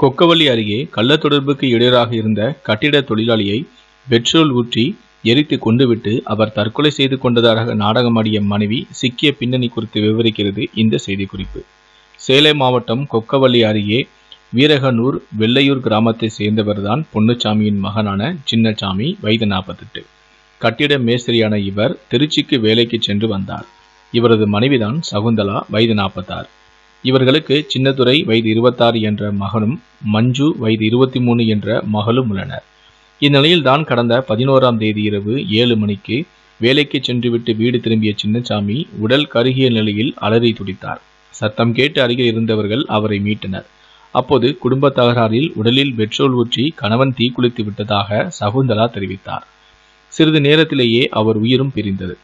கொக்கவள்ளி அருகே கள்ள தொடர்புக்கு இடையூறாக இருந்த கட்டிட தொழிலாளியை பெட்ரோல் ஊற்றி எரித்து கொண்டுவிட்டு அவர் தற்கொலை செய்து கொண்டதாக நாடகமாடிய மனைவி சிக்கிய பின்னணி குறித்து விவரிக்கிறது இந்த செய்திக்குறிப்பு. சேலம் மாவட்டம் கொக்கவள்ளி அருகே வீரகனூர் வெள்ளையூர் கிராமத்தை சேர்ந்தவர்தான் பொன்னுச்சாமியின் மகனான சின்னசாமி, வயது 48. கட்டிட மேஸ்திரியான இவர் திருச்சிக்கு வேலைக்கு சென்று வந்தார். இவரது மனைவிதான் சகுந்தலா, வயது 46. இவர்களுக்கு சின்னதுரை வயது 26 என்ற மகனும் மஞ்சு வயது 23 என்ற மகளும் உள்ளனர். இந்நிலையில் தான் கடந்த 11ஆம் தேதி இரவு 7 மணிக்கு வேலைக்கு சென்றுவிட்டு வீடு திரும்பிய சின்னசாமி உடல் கருகிய நிலையில் அலறி துடித்தார். சத்தம் கேட்டு அருகில் இருந்தவர்கள் அவரை மீட்டனர். அப்போது குடும்ப தகராறில் உடலில் பெட்ரோல் ஊற்றி கணவன் தீக்குளித்து விட்டதாக சகுந்தலா தெரிவித்தார். சிறிது நேரத்திலேயே அவர் உயிரும் பிரிந்தது.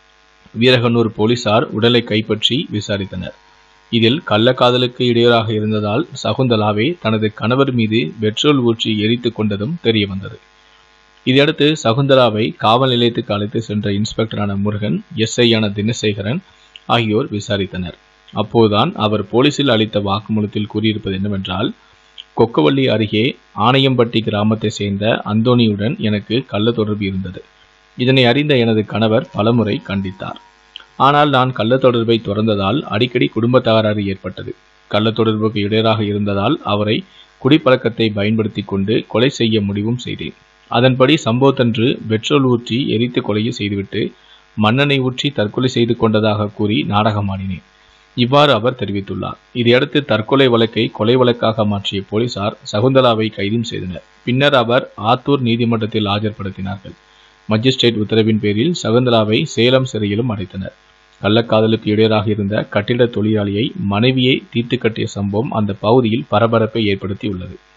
வீரகனூர் போலீசார் உடலை கைப்பற்றி விசாரித்தனர். இதில் கள்ளக்காதலுக்கு இடையூறாக இருந்ததால் சகுந்தலாவே தனது கணவர் மீது பெட்ரோல் ஊற்றி எரித்து கொண்டதும் தெரிய வந்தது. இதையடுத்து சகுந்தலாவை காவல் நிலையத்துக்கு அழைத்து சென்ற இன்ஸ்பெக்டரான முருகன், எஸ்ஐயான தினசேகரன் ஆகியோர் விசாரித்தனர். அப்போதுதான் அவர் போலீசில் அளித்த வாக்குமூலத்தில் கூறியிருப்பது என்னவென்றால், கொக்கவள்ளி அருகே ஆணையம்பட்டி கிராமத்தை சேர்ந்த அந்தோணியுடன் எனக்கு கள்ள தொடர்பு இருந்தது. இதனை அறிந்த எனது கணவர் பலமுறை கண்டித்தார். ஆனால் நான் கள்ள தொடர்பை துறந்ததால் அடிக்கடி குடும்ப தகராறு ஏற்பட்டது. கள்ள தொடர்புக்கு இடையூறாக இருந்ததால் அவரை குடிப்பழக்கத்தை பயன்படுத்தி கொண்டு கொலை செய்ய முடிவும் செய்தேன். அதன்படி சம்பவத்தன்று பெட்ரோல் ஊற்றி எரித்து கொலையை செய்துவிட்டு மண்ணெண்ணெய் ஊற்றி தற்கொலை செய்து கொண்டதாக கூறி நாடகமாடினேன். இவ்வாறு அவர் தெரிவித்துள்ளார். இதையடுத்து தற்கொலை வழக்கை கொலை வழக்காக மாற்றிய போலீசார் சகுந்தலாவை கைது செய்தனர். பின்னர் அவர் ஆத்தூர் நீதிமன்றத்தில் ஆஜர்படுத்தினார்கள். மஜிஸ்ட்ரேட் உத்தரவின் பேரில் சகுந்தலாவை சேலம் சிறையிலும் அடைத்தனர். கள்ளக்காதலுக்கு இடையூறாக இருந்த கட்டிட தொழிலாளியை மனைவியை தீர்த்து கட்டிய சம்பவம் அந்த பகுதியில் பரபரப்பை ஏற்படுத்தி உள்ளது.